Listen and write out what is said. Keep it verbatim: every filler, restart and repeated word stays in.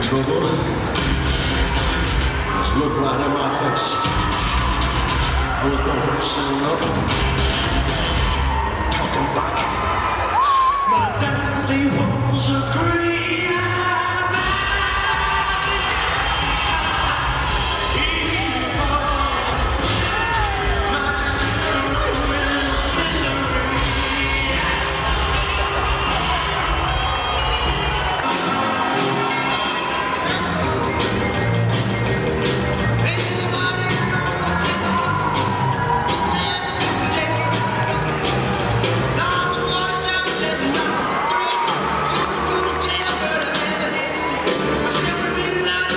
trouble. Just look right in my face. I was born to stand up, talking back. My daddy was a great man. Three, you go to jail, but I never did see. I should have been out.